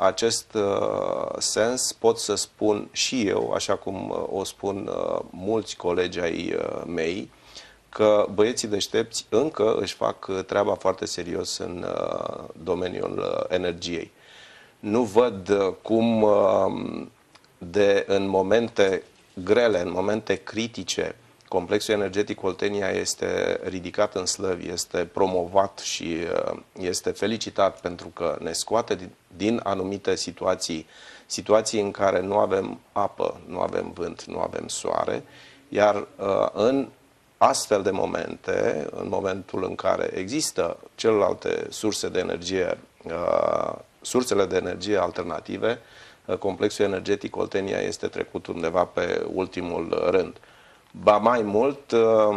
acest sens pot să spun și eu, așa cum o spun mulți colegi ai mei, că băieții deștepți încă își fac treaba foarte serios în domeniul energiei. Nu văd cum în momente grele, în momente critice, complexul energetic Oltenia este ridicat în slăvi, este promovat și este felicitat pentru că ne scoate din anumite situații în care nu avem apă, nu avem vânt, nu avem soare, iar în astfel de momente, în momentul în care există celelalte surse de energie, sursele de energie alternative, complexul energetic Oltenia este trecut undeva pe ultimul rând. Ba mai mult,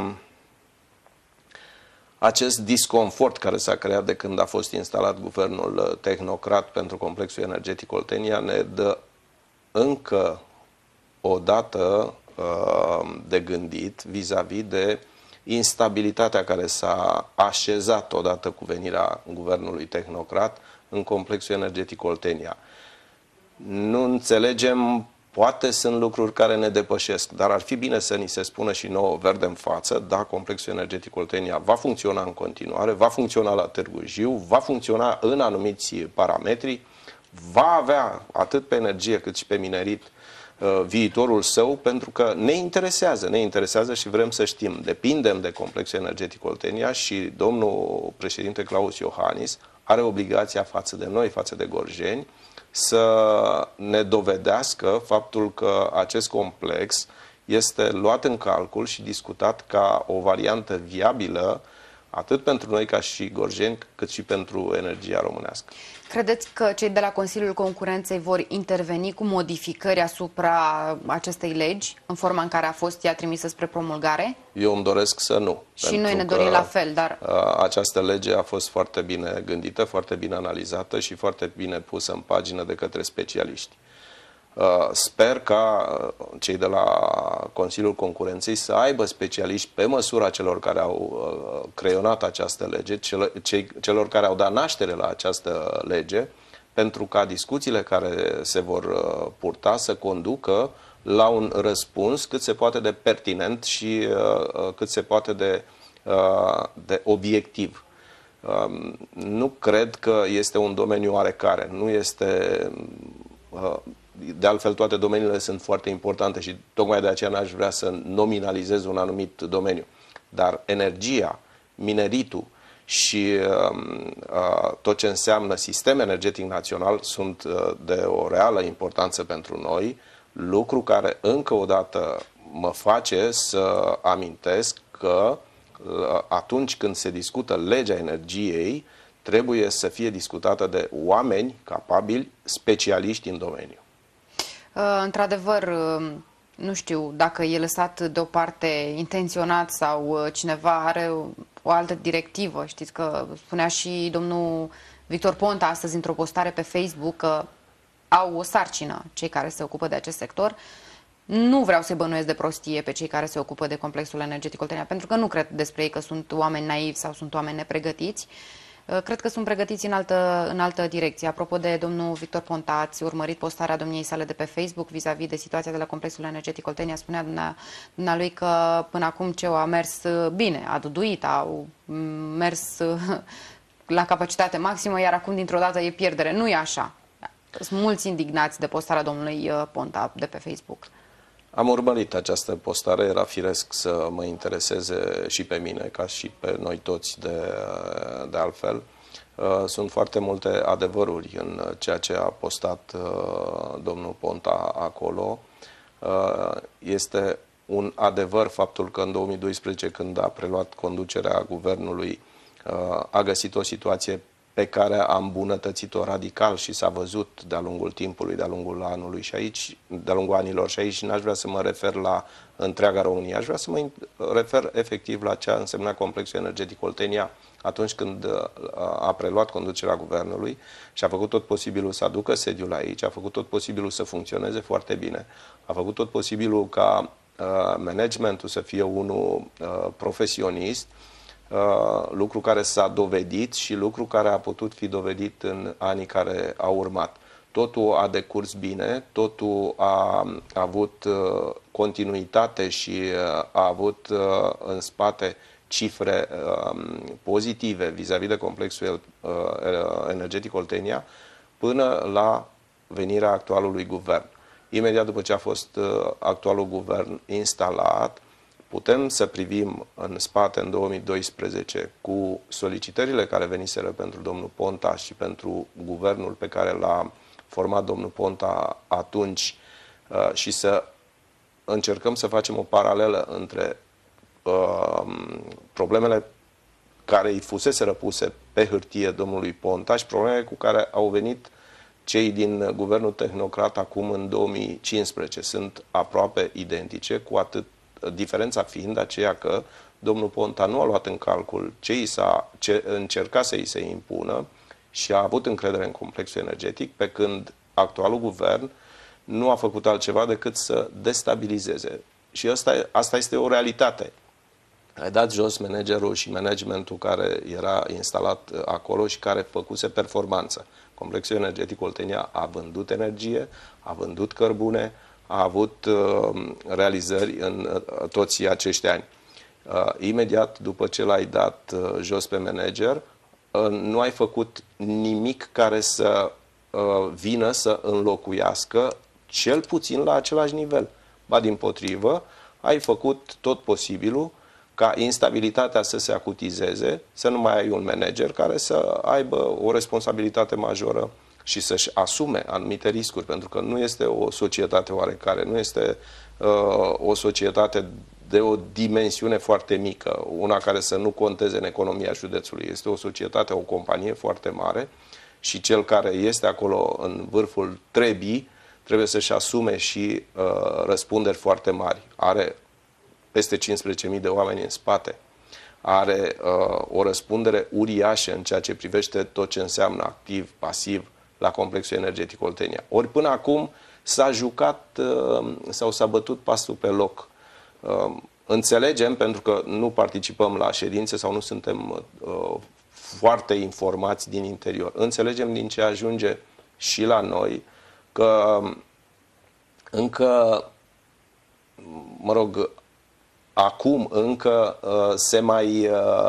acest disconfort care s-a creat de când a fost instalat guvernul tehnocrat pentru complexul energetic Oltenia ne dă încă o dată de gândit vis-a-vis de instabilitatea care s-a așezat odată cu venirea guvernului tehnocrat în complexul energetic Oltenia. Nu înțelegem, poate sunt lucruri care ne depășesc, dar ar fi bine să ni se spună și nouă verde în față, da, complexul energetic Oltenia va funcționa în continuare, va funcționa la Târgu Jiu, va funcționa în anumiți parametri, va avea atât pe energie cât și pe minerit viitorul său, pentru că ne interesează și vrem să știm. Depindem de complexul energetic Oltenia și domnul președinte Klaus Iohannis are obligația față de noi, față de gorjeni, să ne dovedească faptul că acest complex este luat în calcul și discutat ca o variantă viabilă atât pentru noi ca și gorjeni, cât și pentru energia românească. Credeți că cei de la Consiliul Concurenței vor interveni cu modificări asupra acestei legi, în forma în care a fost ea trimisă spre promulgare? Eu îmi doresc să nu. Și noi ne dorim la fel, dar... Această lege a fost foarte bine gândită, foarte bine analizată și foarte bine pusă în pagină de către specialiști. Sper ca cei de la Consiliul Concurenței să aibă specialiști pe măsura celor care au creionat această lege, celor care au dat naștere la această lege, pentru ca discuțiile care se vor purta să conducă la un răspuns cât se poate de pertinent și cât se poate de obiectiv. Nu cred că este un domeniu oarecare, nu este... De altfel, toate domeniile sunt foarte importante și tocmai de aceea n-aș vrea să nominalizez un anumit domeniu. Dar energia, mineritul și tot ce înseamnă sistem energetic național sunt de o reală importanță pentru noi, lucru care încă o dată mă face să amintesc că atunci când se discută legea energiei, trebuie să fie discutată de oameni capabili, specialiști în domeniu. Într-adevăr, nu știu dacă e lăsat deoparte intenționat sau cineva are o altă directivă. Știți că spunea și domnul Victor Ponta astăzi într-o postare pe Facebook că au o sarcină cei care se ocupă de acest sector. Nu vreau să-i bănuiesc de prostie pe cei care se ocupă de complexul energetic Oltenia, pentru că nu cred despre ei că sunt oameni naivi sau sunt oameni nepregătiți. Cred că sunt pregătiți în altă direcție. Apropo de domnul Victor Ponta, ați urmărit postarea domniei sale de pe Facebook vis-a-vis de situația de la complexul energetic Oltenia. Spunea dumnealui că până acum CEO a mers bine, a duduit, au mers la capacitate maximă, iar acum dintr-o dată e pierdere. Nu e așa. Sunt mulți indignați de postarea domnului Ponta de pe Facebook. Am urmărit această postare, era firesc să mă intereseze și pe mine, ca și pe noi toți de altfel. Sunt foarte multe adevăruri în ceea ce a postat domnul Ponta acolo. Este un adevăr faptul că în 2012, când a preluat conducerea guvernului, a găsit o situație pe care a îmbunătățit-o radical și s-a văzut de-a lungul timpului, de-a lungul anului și aici, de-a lungul anilor și aici n-aș vrea să mă refer la întreaga România, aș vrea să mă refer efectiv la ce a însemnat complexul energetic Oltenia atunci când a preluat conducerea guvernului și a făcut tot posibilul să aducă sediul aici, a făcut tot posibilul să funcționeze foarte bine, a făcut tot posibilul ca managementul să fie unul profesionist, lucru care s-a dovedit și lucru care a putut fi dovedit în anii care au urmat. totul a decurs bine, totul a avut continuitate și a avut în spate cifre pozitive vis-a-vis de complexul energetic Oltenia până la venirea actualului guvern. Imediat după ce a fost actualul guvern instalat, putem să privim în spate în 2012 cu solicitările care veniseră pentru domnul Ponta și pentru guvernul pe care l-a format domnul Ponta atunci și să încercăm să facem o paralelă între problemele care îi fusese răpuse pe hârtie domnului Ponta și problemele cu care au venit cei din guvernul tehnocrat acum în 2015. Sunt aproape identice, cu atât diferența fiind aceea că domnul Ponta nu a luat în calcul ce încerca să îi se impună și a avut încredere în complexul energetic, pe când actualul guvern nu a făcut altceva decât să destabilizeze. Și asta este o realitate. Ai dat jos managerul și managementul care era instalat acolo și care făcuse performanță. Complexul energetic Oltenia a vândut energie, a vândut cărbune, a avut realizări în toți acești ani. Imediat după ce l-ai dat jos pe manager, nu ai făcut nimic care să vină să înlocuiască cel puțin la același nivel. Ba dimpotrivă, ai făcut tot posibilul ca instabilitatea să se acutizeze, să nu mai ai un manager care să aibă o responsabilitate majoră și să-și asume anumite riscuri, pentru că nu este o societate oarecare, nu este o societate de o dimensiune foarte mică, una care să nu conteze în economia județului. Este o societate, o companie foarte mare și cel care este acolo în vârful trebii trebuie să-și asume și răspunderi foarte mari. Are peste 15.000 de oameni în spate. Are o răspundere uriașă în ceea ce privește tot ce înseamnă activ, pasiv la complexul energetic Oltenia. Ori până acum s-a jucat sau s-a bătut pasul pe loc. Înțelegem, pentru că nu participăm la ședințe sau nu suntem foarte informați din interior. Înțelegem din ce ajunge și la noi că încă, mă rog, acum încă se mai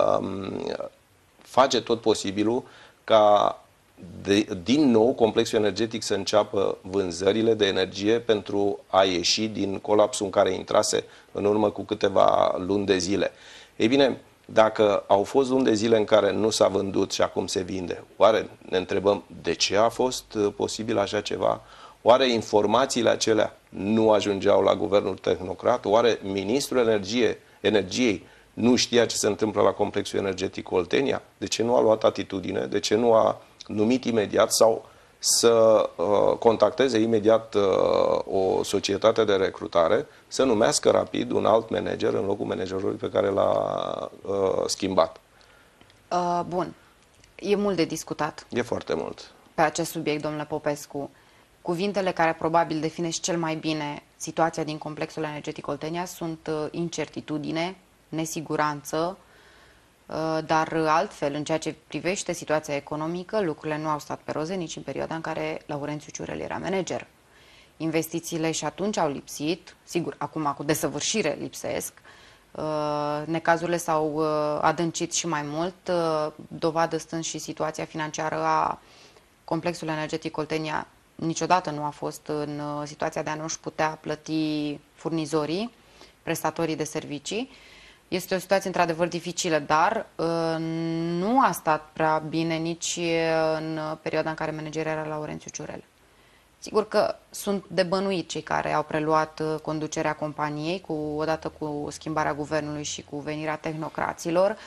face tot posibilul ca din nou complexul energetic să înceapă vânzările de energie pentru a ieși din colapsul în care intrase în urmă cu câteva luni de zile. Ei bine, dacă au fost luni de zile în care nu s-a vândut și acum se vinde, oare ne întrebăm de ce a fost posibil așa ceva? Oare informațiile acelea nu ajungeau la guvernul tehnocrat? Oare ministrul energiei nu știa ce se întâmplă la complexul energetic Oltenia? De ce nu a luat atitudine? De ce nu a numit imediat sau să contacteze imediat o societate de recrutare să numească rapid un alt manager în locul managerului pe care l-a schimbat? Bun. E mult de discutat. E foarte mult. Pe acest subiect, domnule Popescu. Cuvintele care probabil definesc cel mai bine situația din complexul energetic Oltenia sunt incertitudine, nesiguranță, dar altfel, în ceea ce privește situația economică, lucrurile nu au stat pe roze nici în perioada în care Laurențiu Ciurel era manager. Investițiile și atunci au lipsit, sigur, acum cu desăvârșire lipsesc, necazurile s-au adâncit și mai mult, dovadă stând și situația financiară a complexului energetic Oltenia niciodată nu a fost în situația de a nu-și putea plăti furnizorii, prestatorii de servicii. Este o situație într-adevăr dificilă, dar nu a stat prea bine nici în perioada în care manager era Laurențiu Ciurel. Sigur că sunt de bănuit cei care au preluat conducerea companiei odată cu schimbarea guvernului și cu venirea tehnocraților.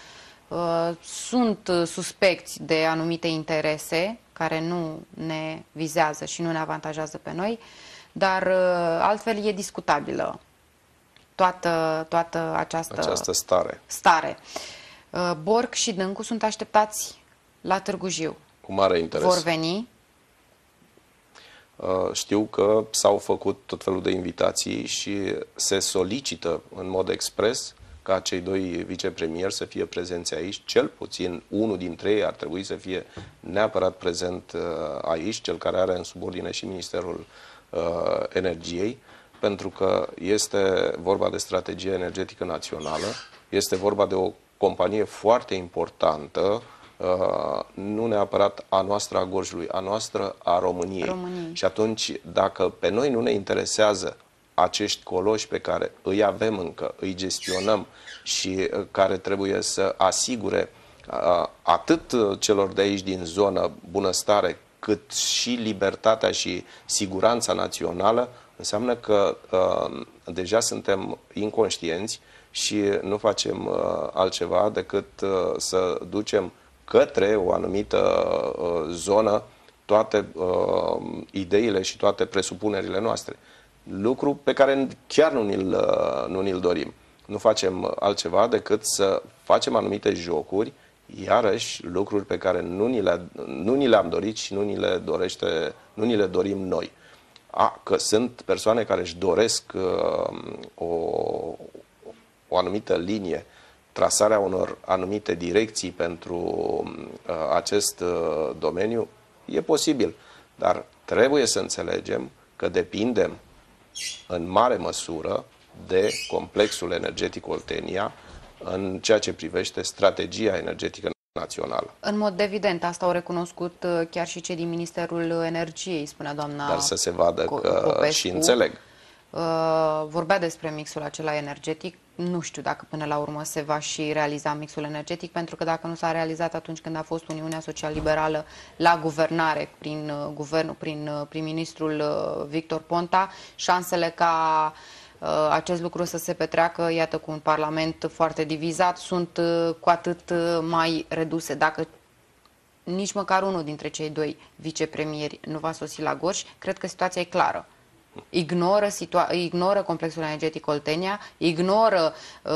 Sunt suspecți de anumite interese care nu ne vizează și nu ne avantajează pe noi, dar altfel e discutabilă toată această stare. Borg și Dâncu sunt așteptați la Târgu Jiu. Cu mare interes. Vor veni? Știu că s-au făcut tot felul de invitații și se solicită în mod expres ca cei doi vicepremieri să fie prezenți aici, cel puțin unul dintre ei ar trebui să fie neapărat prezent aici, cel care are în subordine și Ministerul Energiei, pentru că este vorba de strategie energetică națională, este vorba de o companie foarte importantă, nu neapărat a noastră a Gorjului, a noastră a României. Și atunci, dacă pe noi nu ne interesează acești coloși pe care îi avem încă, îi gestionăm și care trebuie să asigure atât celor de aici din zonă bunăstare, cât și libertatea și siguranța națională, înseamnă că deja suntem inconștienți și nu facem altceva decât să ducem către o anumită zonă toate ideile și toate presupunerile noastre. Lucru pe care chiar nu ni-l dorim. Nu facem altceva decât să facem anumite jocuri, iarăși lucruri pe care nu ni le-am dorit și nu ni le dorim noi. Că sunt persoane care își doresc o anumită linie, trasarea unor anumite direcții pentru acest domeniu, e posibil. Dar trebuie să înțelegem că depindem în mare măsură de complexul energetic Oltenia în ceea ce privește strategia energetică națională. În mod evident, asta au recunoscut chiar și cei din Ministerul Energiei, spunea doamna Dar să se vadă că Popescu. și înțeleg. Vorbea despre mixul acela energetic. Nu știu dacă până la urmă se va și realiza mixul energetic, pentru că dacă nu s-a realizat atunci când a fost Uniunea Social-Liberală la guvernare prin guvernul, prin prim-ministrul Victor Ponta, șansele ca acest lucru să se petreacă, iată, cu un parlament foarte divizat, sunt cu atât mai reduse. Dacă nici măcar unul dintre cei doi vicepremieri nu va sosi la Gorj, cred că situația e clară. Ignoră complexul energetic Oltenia, ignoră,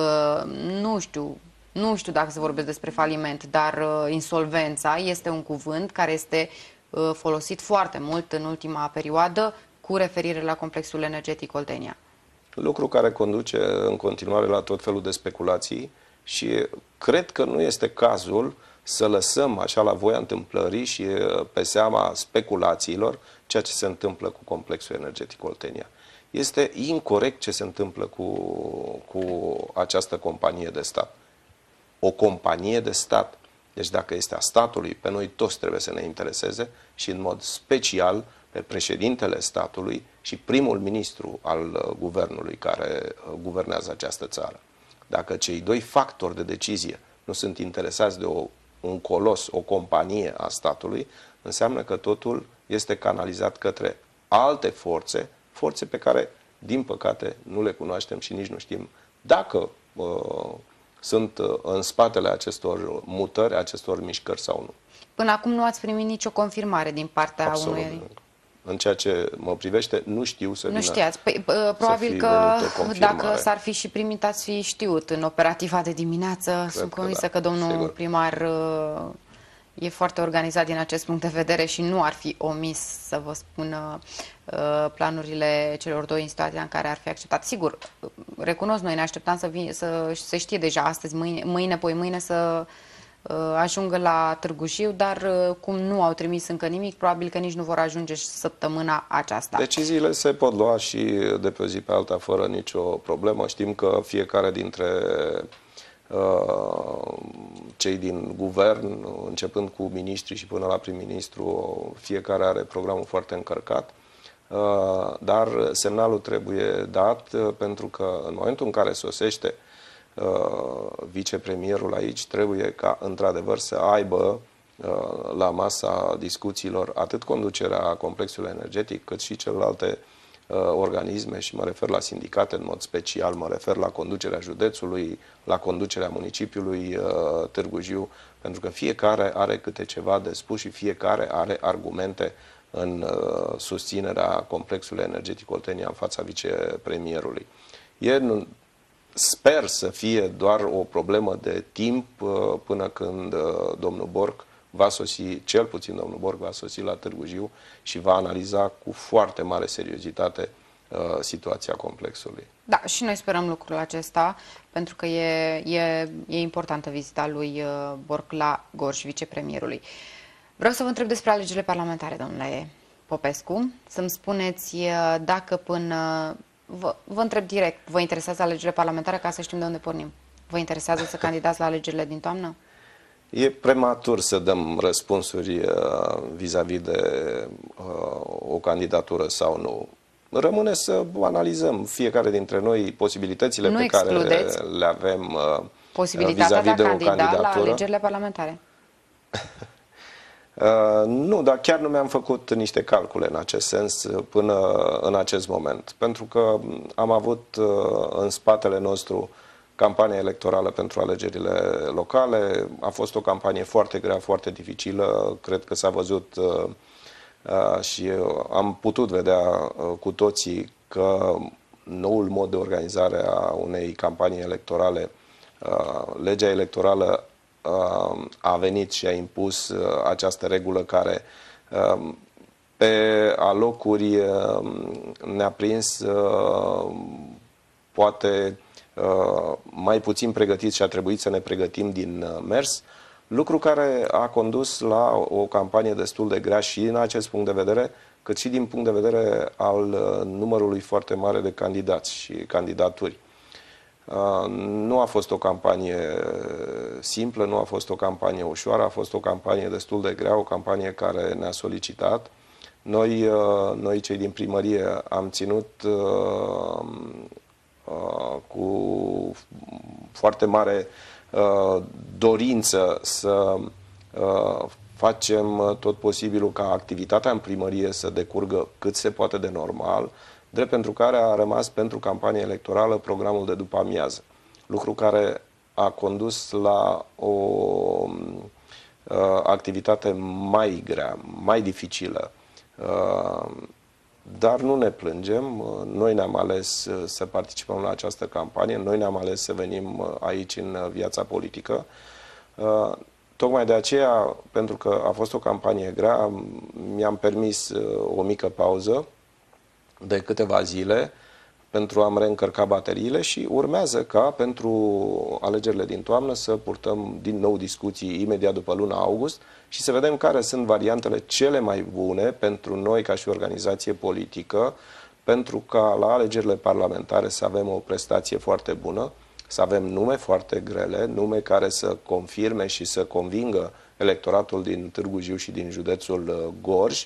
nu știu dacă se vorbește despre faliment, dar insolvența este un cuvânt care este folosit foarte mult în ultima perioadă cu referire la complexul energetic Oltenia. Lucru care conduce în continuare la tot felul de speculații și cred că nu este cazul să lăsăm așa la voia întâmplării și pe seama speculațiilor ceea ce se întâmplă cu complexul energetic Oltenia. Este incorect ce se întâmplă cu această companie de stat. O companie de stat. Deci dacă este a statului, pe noi toți trebuie să ne intereseze și în mod special pe președintele statului și primul ministru al guvernului care guvernează această țară. Dacă cei doi factori de decizie nu sunt interesați de un colos, o companie a statului, înseamnă că totul este canalizat către alte forțe pe care, din păcate, nu le cunoaștem și nici nu știm dacă sunt în spatele acestor mutări, acestor mișcări sau nu. Până acum nu ați primit nicio confirmare din partea Absolut. unui... În ceea ce mă privește, nu știu să vină. Nu știați. Păi, probabil că dacă s-ar fi și primit, ați fi știut în operativa de dimineață. Sunt convinsă că domnul primar e foarte organizat din acest punct de vedere și nu ar fi omis să vă spună planurile celor două instituții în care ar fi acceptat. Sigur, recunosc, noi ne așteptam să se știe deja astăzi, mâine, poimâine să ajungă la Târgu Jiu, dar cum nu au trimis încă nimic, probabil că nici nu vor ajunge săptămâna aceasta. Deciziile se pot lua și de pe o zi pe alta fără nicio problemă. Știm că fiecare dintre cei din guvern, începând cu miniștri și până la prim-ministru, fiecare are programul foarte încărcat, dar semnalul trebuie dat pentru că în momentul în care sosește vicepremierul aici, trebuie ca într-adevăr să aibă la masa discuțiilor atât conducerea complexului energetic, cât și celelalte organisme, și mă refer la sindicate în mod special, mă refer la conducerea județului, la conducerea municipiului Târgu Jiu, pentru că fiecare are câte ceva de spus și fiecare are argumente în susținerea complexului energetic Oltenia în fața vicepremierului. Sper să fie doar o problemă de timp până când domnul Borg va sosi, cel puțin domnul Borg va sosi la Târgu Jiu și va analiza cu foarte mare seriozitate situația complexului. Da, și noi sperăm lucrul acesta, pentru că e importantă vizita lui Borc la Gorj, vicepremierului. Vreau să vă întreb despre alegerile parlamentare, domnule Popescu, să-mi spuneți dacă până... Vă întreb direct, vă interesează alegerile parlamentare ca să știm de unde pornim? Vă interesează să candidați la alegerile din toamnă? E prematur să dăm răspunsuri vis-a-vis de o candidatură sau nu. Rămâne să analizăm fiecare dintre noi posibilitățile pe care le avem posibilitatea de a candida la alegerile parlamentare. Nu, dar chiar nu mi-am făcut niște calcule în acest sens până în acest moment. Pentru că am avut în spatele nostru campania electorală pentru alegerile locale. A fost o campanie foarte grea, foarte dificilă. Cred că s-a văzut și am putut vedea cu toții că noul mod de organizare a unei campanii electorale, legea electorală a venit și a impus această regulă care pe alocuri ne-a prins poate mai puțin pregătiți și a trebuit să ne pregătim din mers, lucru care a condus la o campanie destul de grea și din acest punct de vedere, cât și din punct de vedere al numărului foarte mare de candidați și candidaturi. Nu a fost o campanie simplă, nu a fost o campanie ușoară, a fost o campanie destul de grea, o campanie care ne-a solicitat. Noi cei din primărie am ținut cu foarte mare dorință să facem tot posibilul ca activitatea în primărie să decurgă cât se poate de normal, drept pentru care a rămas pentru campania electorală programul de după amiază. Lucru care a condus la o activitate mai grea, mai dificilă. Dar nu ne plângem, noi ne-am ales să participăm la această campanie, noi ne-am ales să venim aici în viața politică. Tocmai de aceea, pentru că a fost o campanie grea, mi-am permis o mică pauză de câteva zile pentru a-mi reîncărca bateriile și urmează ca pentru alegerile din toamnă să purtăm din nou discuții imediat după luna august și să vedem care sunt variantele cele mai bune pentru noi ca și organizație politică, pentru ca la alegerile parlamentare să avem o prestație foarte bună, să avem nume foarte grele, nume care să confirme și să convingă electoratul din Târgu Jiu și din județul Gorj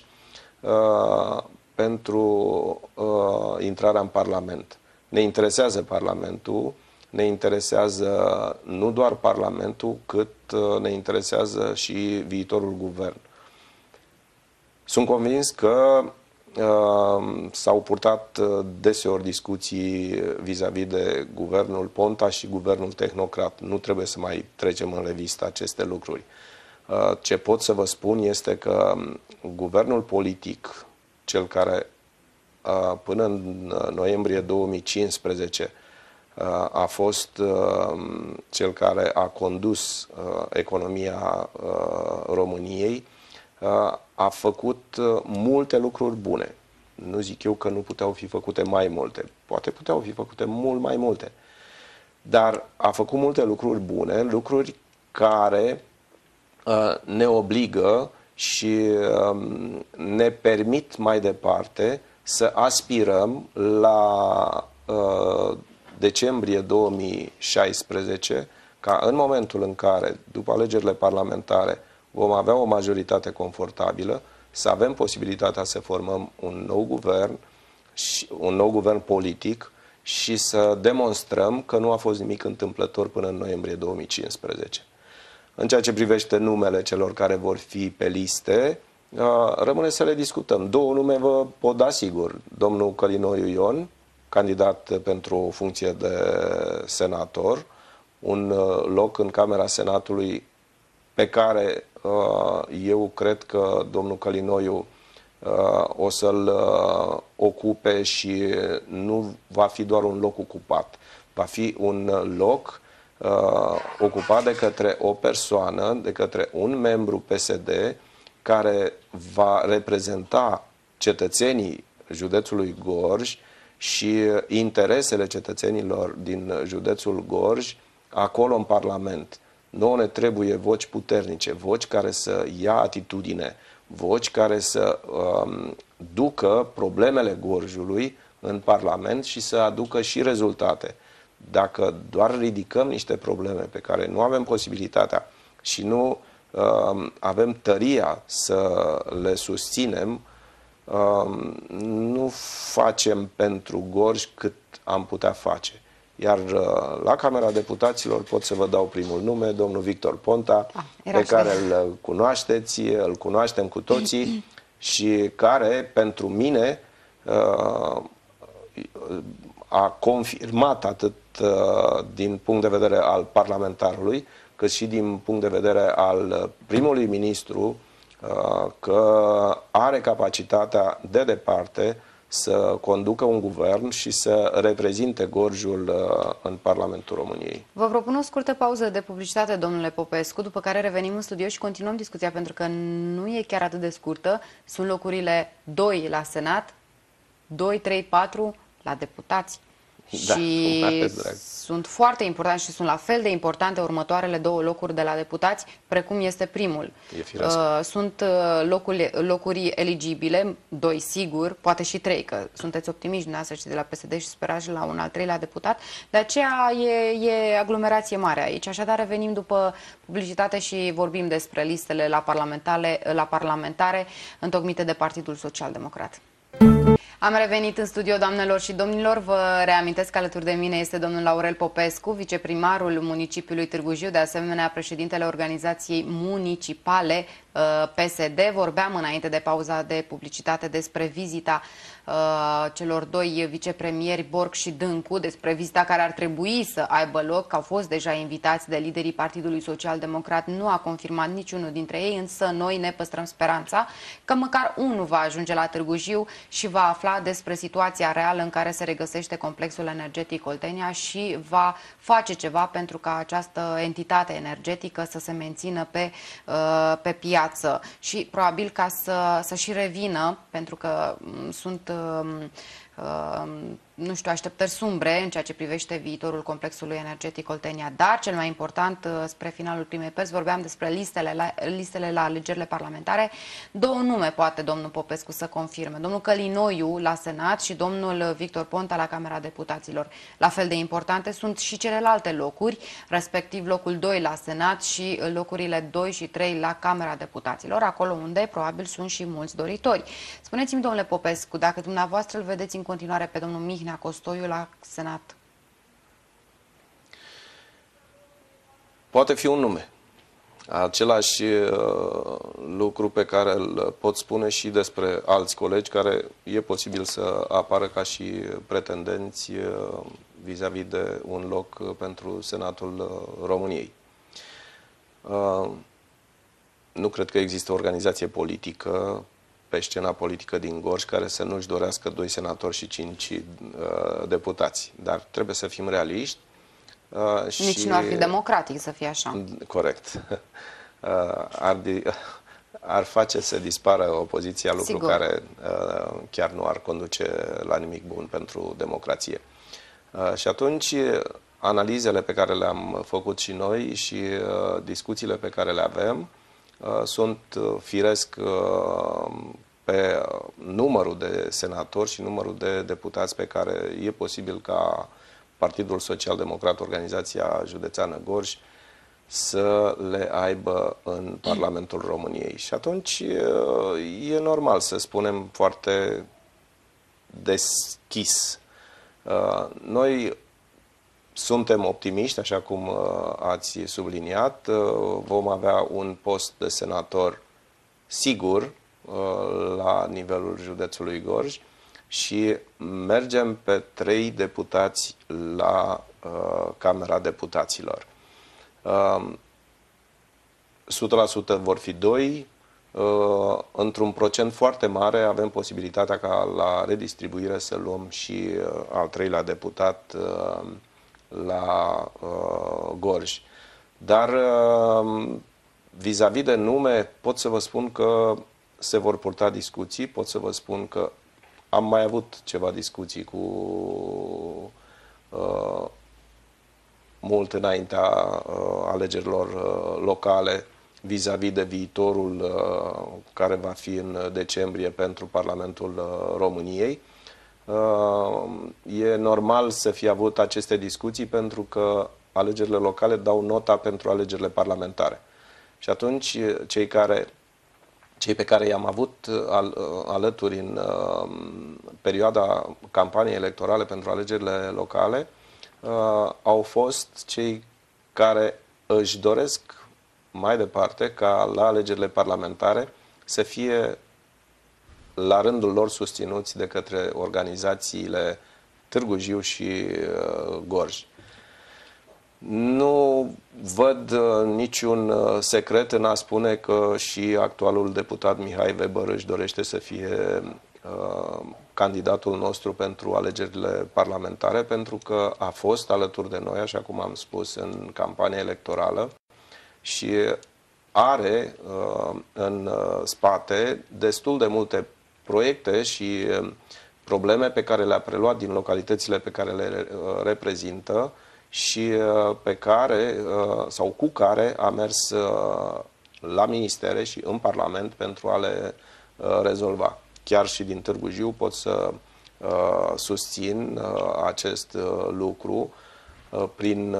pentru intrarea în Parlament. Ne interesează Parlamentul, ne interesează nu doar Parlamentul, cât ne interesează și viitorul guvern. Sunt convins că s-au purtat deseori discuții vis-a-vis de guvernul Ponta și guvernul tehnocrat. Nu trebuie să mai trecem în revistă aceste lucruri. Ce pot să vă spun este că guvernul politic, cel care până în noiembrie 2015 a fost cel care a condus economia României, a făcut multe lucruri bune. Nu zic eu că nu puteau fi făcute mai multe. Poate puteau fi făcute mult mai multe. Dar a făcut multe lucruri bune, lucruri care ne obligă și ne permit mai departe să aspirăm la decembrie 2016, ca în momentul în care, după alegerile parlamentare, vom avea o majoritate confortabilă, să avem posibilitatea să formăm un nou guvern politic și să demonstrăm că nu a fost nimic întâmplător până în noiembrie 2015. În ceea ce privește numele celor care vor fi pe liste, rămâne să le discutăm. Două nume vă pot da sigur. Domnul Călinoiu Ion, candidat pentru o funcție de senator, un loc în Camera Senatului pe care eu cred că domnul Călinoiu o să-l ocupe și nu va fi doar un loc ocupat. Va fi un loc ocupat de către o persoană, de către un membru PSD care va reprezenta cetățenii județului Gorj și interesele cetățenilor din județul Gorj acolo în Parlament. Nouă ne trebuie voci puternice, voci care să ia atitudine, voci care să ducă problemele Gorjului în Parlament și să aducă și rezultate. Dacă doar ridicăm niște probleme pe care nu avem posibilitatea și nu avem tăria să le susținem, nu facem pentru Gorj cât am putea face. Iar la Camera Deputaților pot să vă dau primul nume, domnul Victor Ponta, pe care îl cunoașteți, îl cunoaștem cu toții și care, pentru mine, a confirmat atât din punct de vedere al parlamentarului, cât și din punct de vedere al primului ministru, că are capacitatea de departe să conducă un guvern și să reprezinte Gorjul în Parlamentul României. Vă propun o scurtă pauză de publicitate, domnule Popescu, după care revenim în studio și continuăm discuția, pentru că nu e chiar atât de scurtă. Sunt locurile 2 la Senat, 2, 3, 4 la deputați. Da, și sunt foarte importante și sunt la fel de importante următoarele 2 locuri de la deputați, precum este primul. Sunt locuri eligibile, 2 sigur, poate și 3, că sunteți optimiști dumneavoastră și de la PSD și sperați la un al 3-lea deputat. De aceea e aglomerație mare aici. Așadar revenim după publicitate și vorbim despre listele la parlamentare întocmite de Partidul Social Democrat. Am revenit în studio, doamnelor și domnilor. Vă reamintesc că alături de mine este domnul Laurel Popescu, viceprimarul municipiului Târgu Jiu, de asemenea președintele organizației municipale PSD. Vorbeam înainte de pauza de publicitate despre vizita celor 2 vicepremieri, Borg și Dâncu, despre vizita care ar trebui să aibă loc, că au fost deja invitați de liderii Partidului Social Democrat. Nu a confirmat niciunul dintre ei, însă noi ne păstrăm speranța că măcar unul va ajunge la Târgu Jiu și va afla despre situația reală în care se regăsește complexul energetic Oltenia și va face ceva pentru ca această entitate energetică să se mențină pe piață și probabil ca să și revină, pentru că sunt nu știu, așteptări sumbre în ceea ce privește viitorul complexului energetic Oltenia. Dar, cel mai important, spre finalul primei părți, vorbeam despre listele la alegerile parlamentare. 2 nume poate domnul Popescu să confirme. Domnul Călinoiu la Senat și domnul Victor Ponta la Camera Deputaților. La fel de importante sunt și celelalte locuri, respectiv locul 2 la Senat și locurile 2 și 3 la Camera Deputaților, acolo unde probabil sunt și mulți doritori. Spuneți-mi, domnule Popescu, dacă dumneavoastră îl vedeți în continuare pe domnul Mihnea Costoiu la Senat? Poate fi un nume. Același lucru pe care îl pot spune și despre alți colegi care e posibil să apară ca și pretendenți vis-a-vis de un loc pentru Senatul României. Nu cred că există o organizație politică pe scena politică din Gorj care să nu-și dorească 2 senatori și 5 deputați. Dar trebuie să fim realiști. Nici nu ar fi democratic să fie așa. Corect. Ar face să dispară opoziția, lucru Sigur. Care chiar nu ar conduce la nimic bun pentru democrație. Și atunci, analizele pe care le-am făcut și noi și discuțiile pe care le avem sunt firesc pe numărul de senatori și numărul de deputați pe care e posibil ca Partidul Social Democrat, Organizația Județeană Gorj, să le aibă în Parlamentul României. Și atunci e normal să spunem foarte deschis. Noi suntem optimiști, așa cum ați subliniat. Vom avea un post de senator sigur la nivelul județului Gorj și mergem pe 3 deputați la Camera Deputaților. 100% vor fi 2. Într-un procent foarte mare avem posibilitatea ca la redistribuire să luăm și al 3-lea deputat la Gorj. Dar vis-a-vis de nume pot să vă spun că se vor purta discuții, pot să vă spun că am mai avut ceva discuții cu mult înaintea alegerilor locale vis-a-vis de viitorul care va fi în decembrie pentru Parlamentul României. E normal să fie avut aceste discuții pentru că alegerile locale dau nota pentru alegerile parlamentare. Și atunci cei pe care i-am avut alături în perioada campaniei electorale pentru alegerile locale au fost cei care își doresc mai departe ca la alegerile parlamentare să fie la rândul lor susținuți de către organizațiile Târgu Jiu și Gorj. Nu văd niciun secret în a spune că și actualul deputat Mihai Weber își dorește să fie candidatul nostru pentru alegerile parlamentare, pentru că a fost alături de noi, așa cum am spus, în campania electorală și are în spate destul de multe proiecte și probleme pe care le-a preluat din localitățile pe care le reprezintă și pe care, sau cu care a mers la ministere și în Parlament pentru a le rezolva. Chiar și din Târgu Jiu pot să susțin acest lucru prin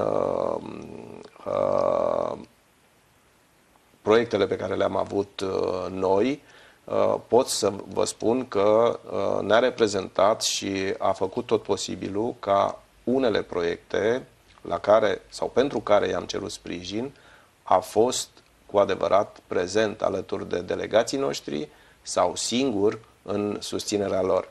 proiectele pe care le-am avut noi. Pot să vă spun că ne-a reprezentat și a făcut tot posibilul ca unele proiecte la care, sau pentru care i-am cerut sprijin, a fost cu adevărat prezent alături de delegații noștri sau singur în susținerea lor.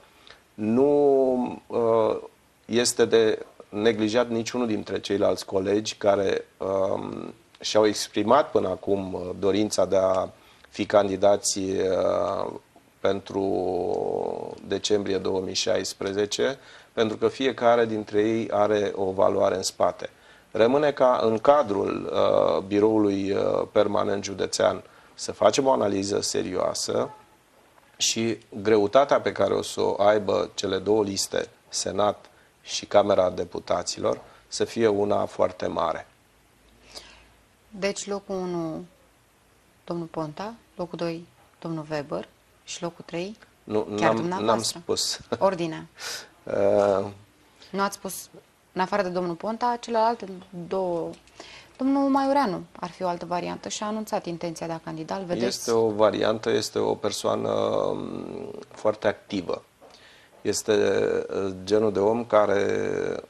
Nu este de neglijat niciunul dintre ceilalți colegi care și-au exprimat până acum dorința de a fi candidați pentru decembrie 2016, pentru că fiecare dintre ei are o valoare în spate. Rămâne ca în cadrul biroului permanent județean să facem o analiză serioasă și greutatea pe care o să o aibă cele două liste, Senat și Camera Deputaților, să fie una foarte mare. Deci locul 1, domnul Ponta, locul 2, domnul Weber și locul 3, chiar dumneavoastră? N-am spus. Ordinea. Nu ați spus, în afară de domnul Ponta, celelalte două... Domnul Maioreanu ar fi o altă variantă și a anunțat intenția de a candida. Vedeți? Este o variantă, este o persoană foarte activă. Este genul de om care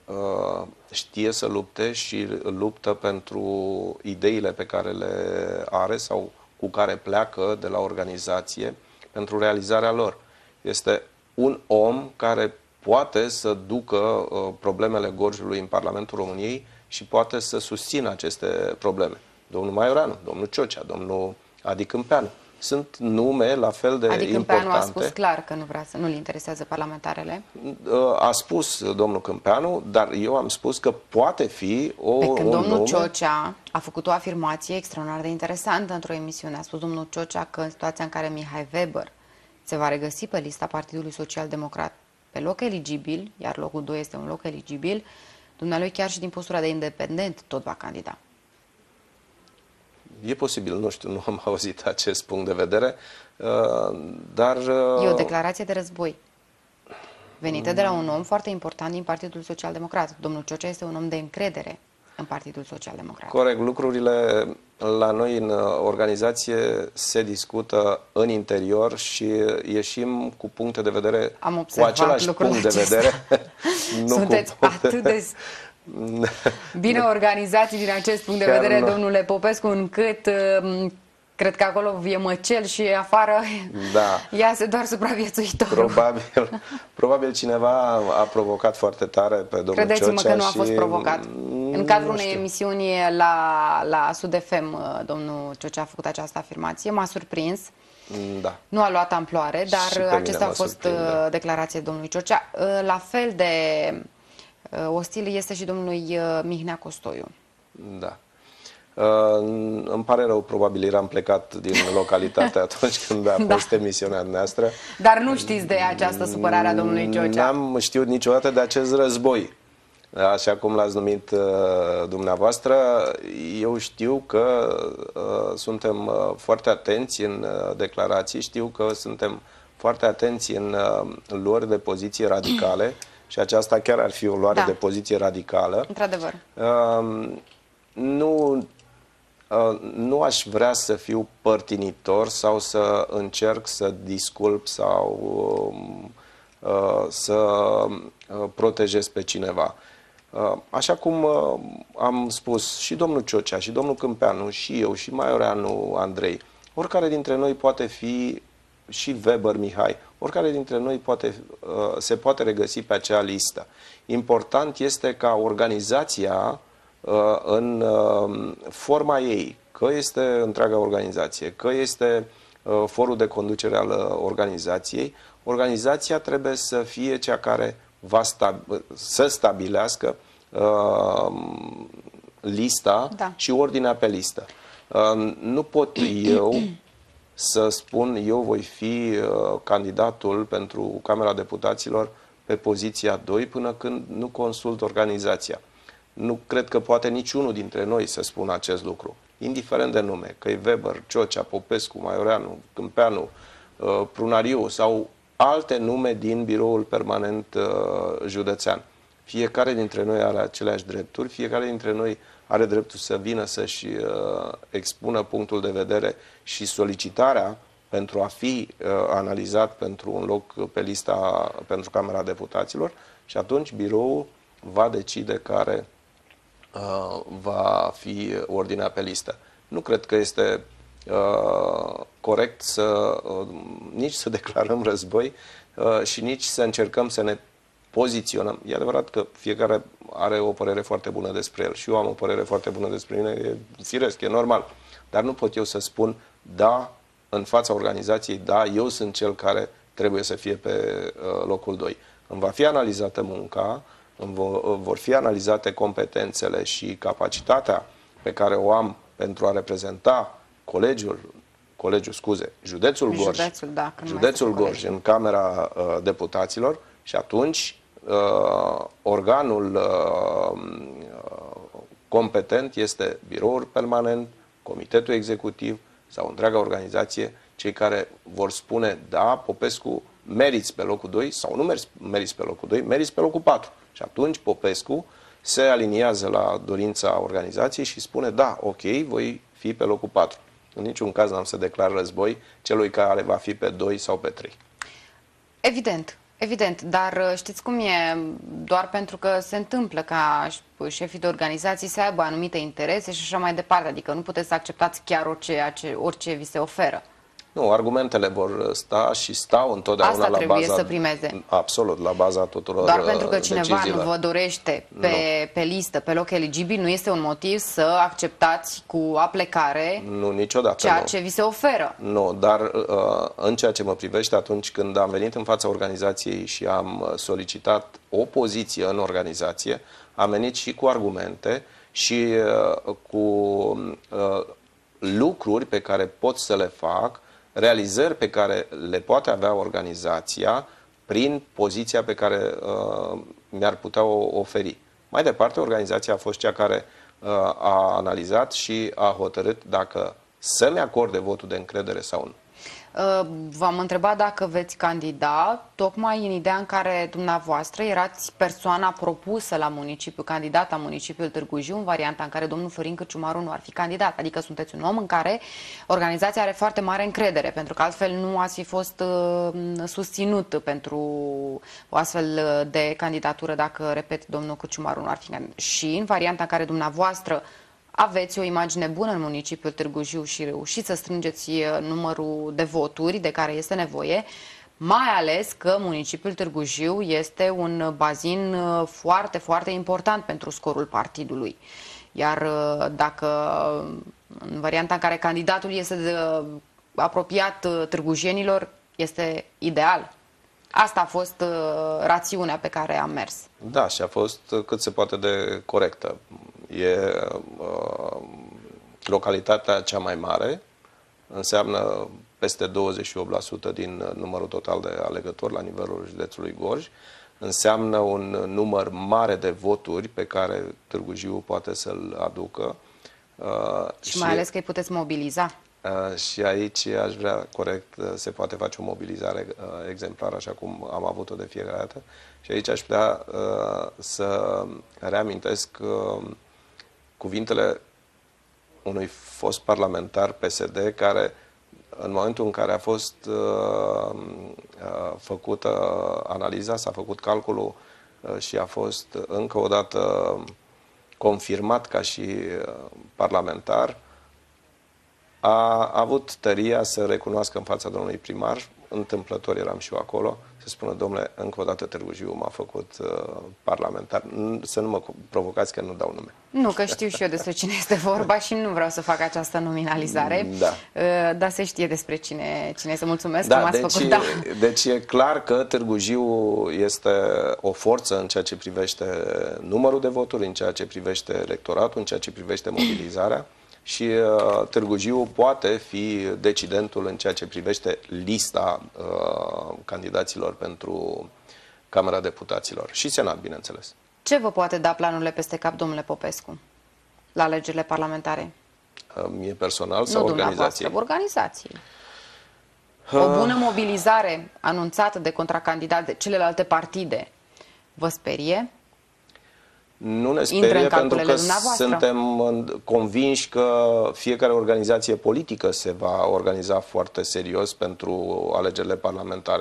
știe să lupte și luptă pentru ideile pe care le are sau cu care pleacă de la organizație pentru realizarea lor. Este un om care poate să ducă problemele Gorjului în Parlamentul României și poate să susțină aceste probleme. Domnul Maioreanu, domnul Ciocea, domnul Adi Câmpeanu. Sunt nume la fel de importante. Câmpeanu a spus clar că nu-l interesează parlamentarele. A spus domnul Câmpeanu, dar eu am spus că poate fi Pe când domnul nume... Ciocea a făcut o afirmație extraordinar de interesantă într-o emisiune. A spus domnul Ciocea că în situația în care Mihai Weber se va regăsi pe lista Partidului Social Democrat pe loc eligibil, iar locul 2 este un loc eligibil, dumnealui chiar și din postura de independent tot va candida. E posibil, nu știu, nu am auzit acest punct de vedere, dar... E o declarație de război venită de la un om foarte important din Partidul Social Democrat. Domnul Ciocea este un om de încredere în Partidul Social Democrat. Corect, lucrurile la noi în organizație se discută în interior și ieșim cu puncte de vedere, cu același punct de vedere. Sunteți atât de bine organizați din acest punct de vedere, domnule Popescu, încât cred că acolo e măcel și afară iase doar supraviețuitorul. Probabil cineva a provocat foarte tare pe domnul Ciocea. Credeți-mă că nu a fost provocat. În cadrul unei emisiuni la Sud FM, domnul Ciocea a făcut această afirmație. M-a surprins. Da. Nu a luat amploare, dar acesta a fost declarația domnului Ciocea. La fel de ostil este și domnului Mihnea Costoiu. Da. Îmi pare rău, probabil eram plecat din localitate atunci când a fost emisiunea noastră. Dar nu știți de această supărare a domnului Ciocea? N-am știut niciodată de acest război. Așa cum l-ați numit dumneavoastră, eu știu că suntem foarte atenți în declarații, știu că suntem foarte atenți în luări de poziție radicale și aceasta chiar ar fi o luare de poziție radicală. Într-adevăr. Nu aș vrea să fiu părtinitor sau să încerc să disculp sau să protejez pe cineva. Așa cum am spus și domnul Ciocea, și domnul Câmpeanu, și eu, și Maioreanu Andrei, oricare dintre noi poate fi, și Weber Mihai, oricare dintre noi se poate regăsi pe acea listă. Important este ca organizația în forma ei, că este întreaga organizație, că este forul de conducere al organizației, organizația trebuie să fie cea care să stabilească lista și ordinea pe listă. Nu pot eu să spun eu voi fi candidatul pentru Camera Deputaților pe poziția 2 până când nu consult organizația. Nu cred că poate niciunul dintre noi să spună acest lucru, indiferent de nume, că e Weber, Ciocea, Popescu, Maioreanu, Câmpeanu, Prunariu sau alte nume din biroul permanent județean. Fiecare dintre noi are aceleași drepturi, fiecare dintre noi are dreptul să vină să-și expună punctul de vedere și solicitarea pentru a fi analizat pentru un loc pe lista pentru Camera Deputaților și atunci biroul va decide care va fi ordinea pe listă. Nu cred că este corect nici să declarăm război și nici să încercăm să ne poziționăm. E adevărat că fiecare are o părere foarte bună despre el și eu am o părere foarte bună despre mine, e firesc, e normal. Dar nu pot eu să spun, da, în fața organizației, da, eu sunt cel care trebuie să fie pe locul 2. Îmi va fi analizată munca, vor fi analizate competențele și capacitatea pe care o am pentru a reprezenta județul Gorj în Camera Deputaților și atunci organul competent este biroul permanent, comitetul executiv sau întreaga organizație, cei care vor spune, da, Popescu, meriți pe locul 2 sau nu meriți pe locul 2, meriți pe locul 4. Și atunci Popescu se aliniază la dorința organizației și spune, da, ok, voi fi pe locul 4. În niciun caz n-am să declar război celui care va fi pe 2 sau pe 3. Evident. Evident, dar știți cum e, doar pentru că se întâmplă ca șefii de organizații să aibă anumite interese și așa mai departe, adică nu puteți să acceptați chiar orice vi se oferă. Nu, argumentele vor sta și stau întotdeauna la baza... Asta trebuie să primeze. Absolut, la baza tuturor Doar pentru că cineva deciziilor. nu vă dorește pe listă, pe loc eligibil, nu este un motiv să acceptați cu aplecare ceea ce vi se oferă. Nu, dar în ceea ce mă privește, atunci când am venit în fața organizației și am solicitat o poziție în organizație, am venit și cu argumente și cu lucruri pe care pot să le fac, realizări pe care le poate avea organizația prin poziția pe care mi-ar putea o oferi. Mai departe, organizația a fost cea care a analizat și a hotărât dacă să-mi acorde votul de încredere sau nu. V-am întrebat dacă veți candida, tocmai în ideea în care dumneavoastră erați persoana propusă la municipiu, candidat la municipiul Târgu Jiu, în varianta în care domnul Florin Cârciumaru nu ar fi candidat. Adică sunteți un om în care organizația are foarte mare încredere, pentru că altfel nu ați fi fost susținut pentru o astfel de candidatură dacă, repet, domnul Cârciumaru nu ar fi candidat. Și în varianta în care dumneavoastră aveți o imagine bună în municipiul Târgu Jiu și reușiți să strângeți numărul de voturi de care este nevoie, mai ales că municipiul Târgu Jiu este un bazin foarte, foarte important pentru scorul partidului. Iar dacă în varianta în care candidatul este apropiat târgujienilor, este ideal. Asta a fost rațiunea pe care am mers. Da, și a fost cât se poate de corectă. E localitatea cea mai mare, înseamnă peste 28% din numărul total de alegători la nivelul județului Gorj, înseamnă un număr mare de voturi pe care Târgu Jiu poate să-l aducă. Și mai ales că îi puteți mobiliza. Și aici aș vrea, corect, se poate face o mobilizare exemplară, așa cum am avut-o de fiecare dată. Și aici aș putea să reamintesc cuvintele unui fost parlamentar PSD care, în momentul în care a fost făcută analiza, s-a făcut calculul și a fost încă o dată confirmat ca și parlamentar, a avut tăria să recunoască în fața domnului primar, întâmplător eram și eu acolo, să spună: domnule, încă o dată Târgu Jiu m-a făcut parlamentar. Să nu mă provocați că nu dau nume. Nu, că știu și eu despre cine este vorba și nu vreau să fac această nominalizare. Da. Dar se știe despre cine este. Mulțumesc că m-ați făcut. Da. Deci e clar că Târgu Jiu este o forță în ceea ce privește numărul de voturi, în ceea ce privește electoratul, în ceea ce privește mobilizarea. Și Târgu Jiu poate fi decidentul în ceea ce privește lista candidaților pentru Camera Deputaților și Senat, bineînțeles. Ce vă poate da planurile peste cap, domnule Popescu, la alegerile parlamentare? Mie personal sau organizației? Organizației. O bună mobilizare anunțată de contracandidați de celelalte partide vă sperie? Nu ne sperie, pentru că suntem convinși că fiecare organizație politică se va organiza foarte serios pentru alegerile parlamentare.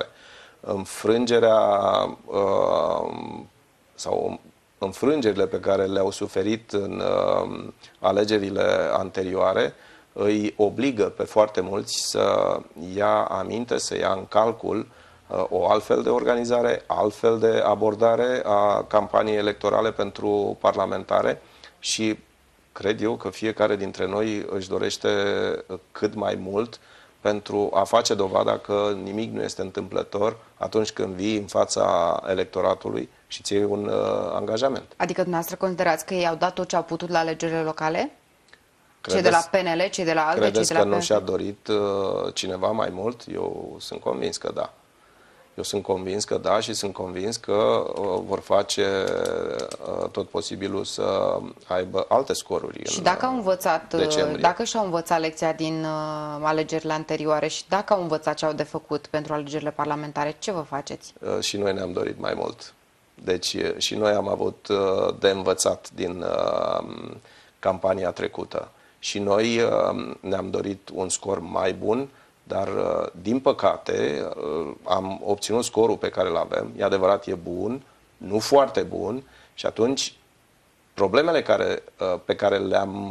Înfrângerile pe care le-au suferit în alegerile anterioare îi obligă pe foarte mulți să ia aminte, să ia în calcul o altfel de organizare, altfel de abordare a campaniei electorale pentru parlamentare și cred eu că fiecare dintre noi își dorește cât mai mult pentru a face dovada că nimic nu este întâmplător atunci când vii în fața electoratului și ți iei un angajament. Adică dumneavoastră considerați că ei au dat tot ce au putut la alegerile locale? Cei de la PNL, cei de la ALDE, cei de la PNL? Credeți că nu și-a dorit cineva mai mult? Eu sunt convins că da. Eu sunt convins că da și sunt convins că vor face tot posibilul să aibă alte scoruri. Și dacă au învățat, dacă și-au învățat lecția din alegerile anterioare și dacă au învățat ce au de făcut pentru alegerile parlamentare, ce vă faceți? Și noi ne-am dorit mai mult. Deci și noi am avut de învățat din campania trecută. Și noi ne-am dorit un scor mai bun, dar, din păcate, am obținut scorul pe care îl avem. E adevărat, e bun, nu foarte bun. Și atunci, problemele pe care le-am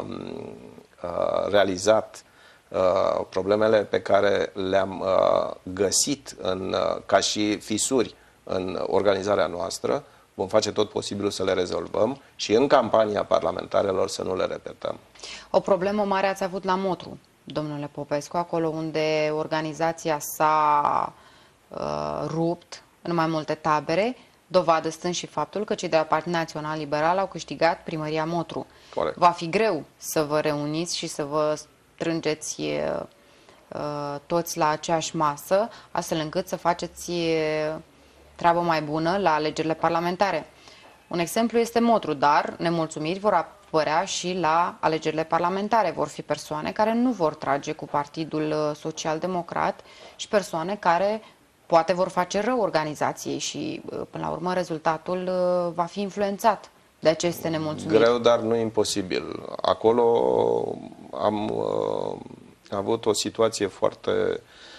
realizat, problemele pe care le-am găsit ca și fisuri în organizarea noastră, vom face tot posibilul să le rezolvăm și în campania parlamentarelor să nu le repetăm. O problemă mare ați avut la Motru, domnule Popescu, acolo unde organizația s-a rupt în mai multe tabere, dovadă stând și faptul că cei de la Partidul Național Liberal au câștigat primăria Motru. Corect. Va fi greu să vă reuniți și să vă strângeți toți la aceeași masă, astfel încât să faceți treabă mai bună la alegerile parlamentare. Un exemplu este Motru, dar nemulțumiri vor apărea și la alegerile parlamentare. Vor fi persoane care nu vor trage cu Partidul Social-Democrat și persoane care poate vor face rău organizației și, până la urmă, rezultatul va fi influențat de aceste nemulțumiri. Greu, dar nu imposibil. Acolo am avut o situație foarte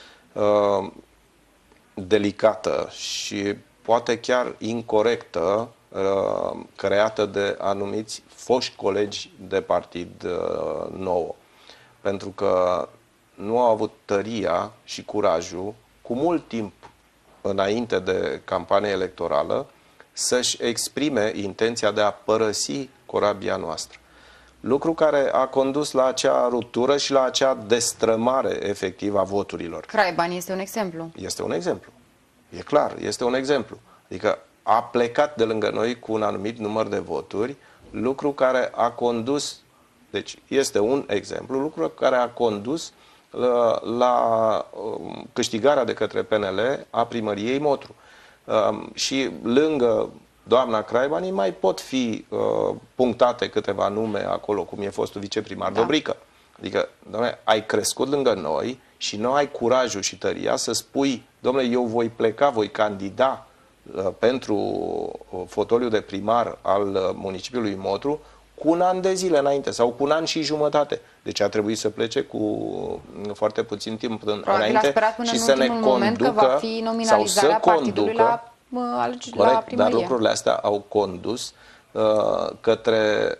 delicată și poate chiar incorectă, creată de anumiți foști colegi de partid nou. Pentru că nu au avut tăria și curajul, cu mult timp înainte de campania electorală, să-și exprime intenția de a părăsi corabia noastră. Lucru care a condus la acea ruptură și la acea destrămare efectivă a voturilor. Craiban este un exemplu. Este un exemplu. E clar, este un exemplu. Adică a plecat de lângă noi cu un anumit număr de voturi, lucru care a condus Deci este un exemplu, lucru care a condus la câștigarea de către PNL a primăriei Motru. Și lângă doamna Craibani mai pot fi punctate câteva nume acolo, cum e fostul viceprimar Dobrică. Adică, doamne, ai crescut lângă noi și nu ai curajul și tăria să spui, domnule, eu voi pleca, voi candida pentru fotoliul de primar al municipiului Motru cu un an de zile înainte sau cu un an și jumătate. Deci a trebuit să plece cu foarte puțin timp înainte și să ne conducă sau să conducă. Corect, dar lucrurile astea au condus către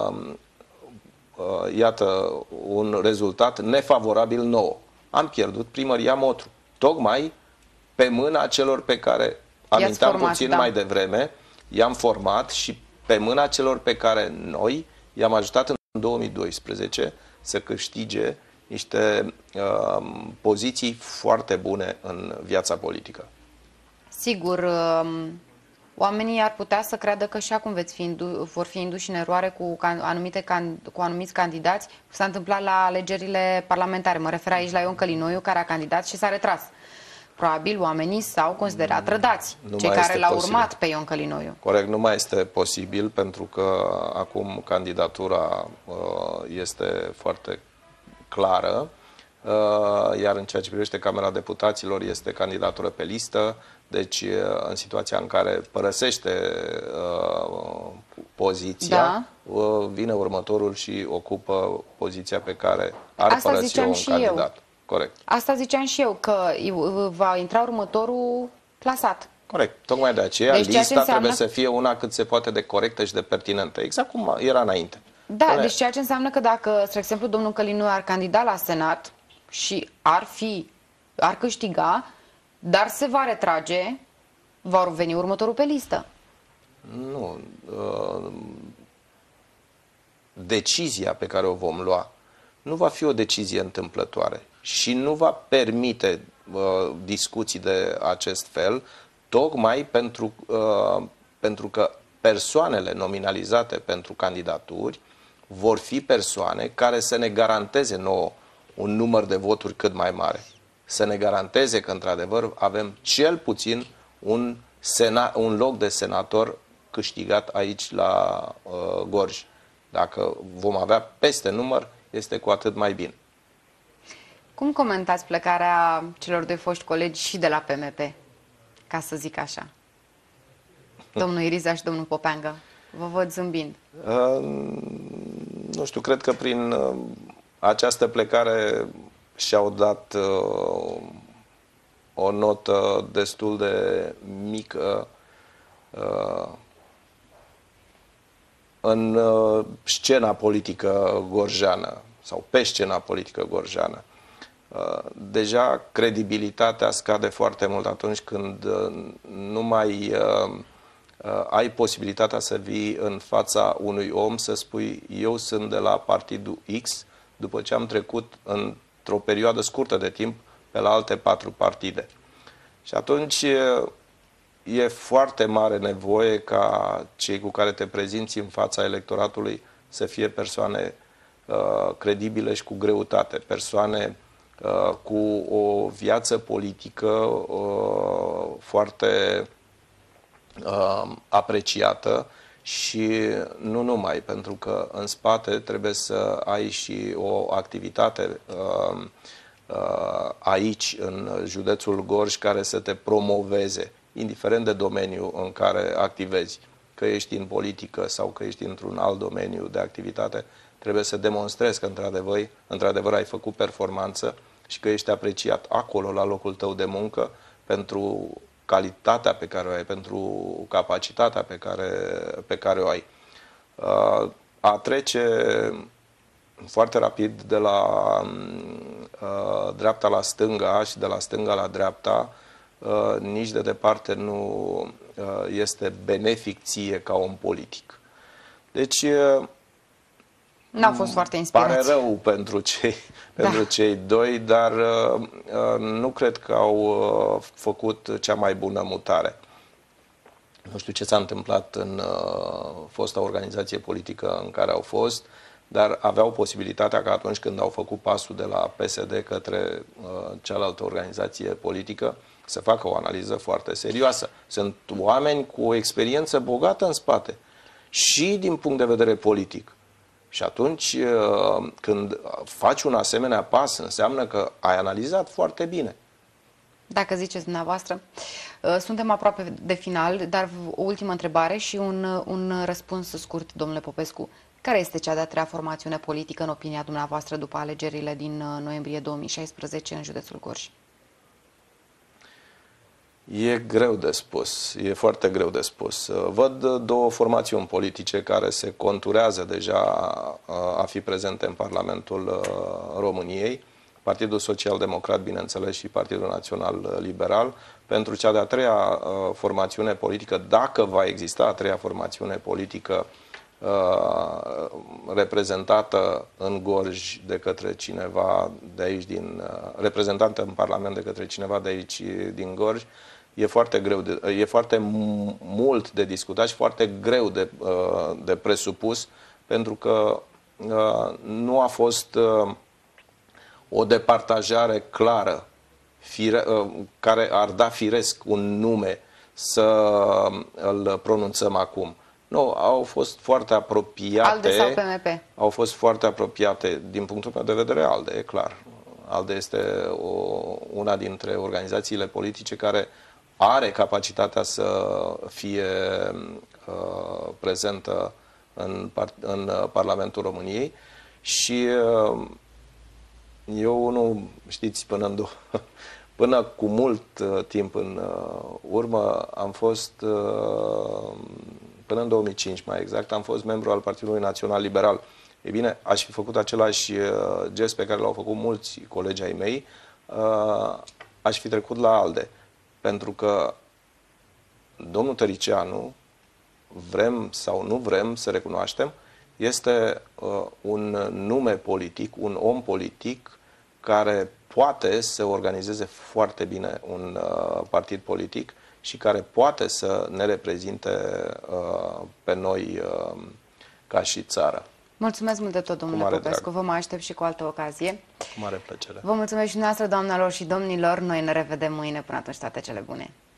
iată un rezultat nefavorabil nouă. Am pierdut primăria Motru, tocmai pe mâna celor pe care aminteam puțin mai devreme, i-am format și pe mâna celor pe care noi i-am ajutat în 2012 să câștige niște poziții foarte bune în viața politică. Sigur, oamenii ar putea să creadă că și acum vor fi induși în eroare cu anumiți candidați. S-a întâmplat la alegerile parlamentare. Mă refer aici la Ion Călinoiu, care a candidat și s-a retras. Probabil oamenii s-au considerat trădați, cei care l-au urmat pe Ion Călinoiu. Corect, nu mai este posibil, pentru că acum candidatura este foarte clară, iar în ceea ce privește Camera Deputaților este candidatură pe listă, deci în situația în care părăsește poziția, vine următorul și ocupă poziția pe care ar părăsi un candidat. Corect. Asta ziceam și eu, că va intra următorul clasat. Corect. Tocmai de aceea deci lista trebuie să fie una cât se poate de corectă și de pertinentă. Exact cum era înainte. Da, deci ceea ce înseamnă că dacă, spre exemplu, domnul Călinoiu ar candida la Senat și ar câștiga, dar se va retrage, va veni următorul pe listă. Nu. Decizia pe care o vom lua nu va fi o decizie întâmplătoare și nu va permite discuții de acest fel, tocmai pentru că persoanele nominalizate pentru candidaturi vor fi persoane care să ne garanteze nouă un număr de voturi cât mai mare. Să ne garanteze că, într-adevăr, avem cel puțin un loc de senator câștigat aici la Gorj. Dacă vom avea peste număr, este cu atât mai bine. Cum comentați plecarea celor doi foști colegi și de la PMP, ca să zic așa? Domnul Iriza și domnul Popeangă, vă văd zâmbind. Nu știu, cred că prin această plecare și-au dat o notă destul de mică în scena politică gorjeană sau pe scena politică gorjeană. Deja credibilitatea scade foarte mult atunci când nu mai ai posibilitatea să vii în fața unui om să spui eu sunt de la partidul X, după ce am trecut într-o perioadă scurtă de timp pe la alte 4 partide. Și atunci e foarte mare nevoie ca cei cu care te prezinți în fața electoratului să fie persoane credibile și cu greutate, persoane cu o viață politică foarte apreciată și nu numai, pentru că în spate trebuie să ai și o activitate aici, în județul Gorj, care să te promoveze, indiferent de domeniul în care activezi, că ești în politică sau că ești într-un alt domeniu de activitate, trebuie să demonstrezi că într-adevăr ai făcut performanță și că ești apreciat acolo, la locul tău de muncă, pentru calitatea pe care o ai, pentru capacitatea pe care o ai. A trece foarte rapid de la dreapta la stânga și de la stânga la dreapta nici de departe nu este benefic ție ca om politic. Deci n-au fost foarte inspirați. Pare rău pentru cei doi, dar nu cred că au făcut cea mai bună mutare. Nu știu ce s-a întâmplat în fosta organizație politică în care au fost, dar aveau posibilitatea ca atunci când au făcut pasul de la PSD către cealaltă organizație politică să facă o analiză foarte serioasă. Sunt oameni cu o experiență bogată în spate și din punct de vedere politic. Și atunci când faci un asemenea pas, înseamnă că ai analizat foarte bine. Dacă ziceți dumneavoastră. Suntem aproape de final, dar o ultimă întrebare și un răspuns scurt, domnule Popescu. Care este cea de-a treia formațiune politică, în opinia dumneavoastră, după alegerile din noiembrie 2016 în județul Gorj? E greu de spus, e foarte greu de spus. Văd două formațiuni politice care se conturează deja a fi prezente în Parlamentul României, Partidul Social-Democrat, bineînțeles, și Partidul Național Liberal. Pentru cea de-a treia formațiune politică, dacă va exista a treia formațiune politică reprezentată în Gorj de către cineva de aici, reprezentată în Parlament de către cineva de aici din Gorj, e foarte greu, e foarte mult de discutat și foarte greu de presupus, pentru că nu a fost o departajare clară care ar da firesc un nume să îl pronunțăm acum. Nu, au fost foarte apropiate. ALDE sau PMP? Au fost foarte apropiate, din punctul meu de vedere, ALDE, e clar. ALDE este una dintre organizațiile politice care are capacitatea să fie prezentă în Parlamentul României și eu nu, știți, până cu mult timp în urmă am fost, până în 2005 mai exact, am fost membru al Partidului Național Liberal. E bine, aș fi făcut același gest pe care l-au făcut mulți colegi ai mei, aș fi trecut la ALDE. Pentru că domnul Tăricianu, vrem sau nu vrem să recunoaștem, este un nume politic, un om politic care poate să organizeze foarte bine un partid politic și care poate să ne reprezinte pe noi ca și țară. Mulțumesc mult de tot, domnule Popescu. Vă mai aștept și cu altă ocazie. Cu mare plăcere. Vă mulțumesc și dumneavoastră, doamnelor și domnilor. Noi ne revedem mâine. Până atunci, toate cele bune.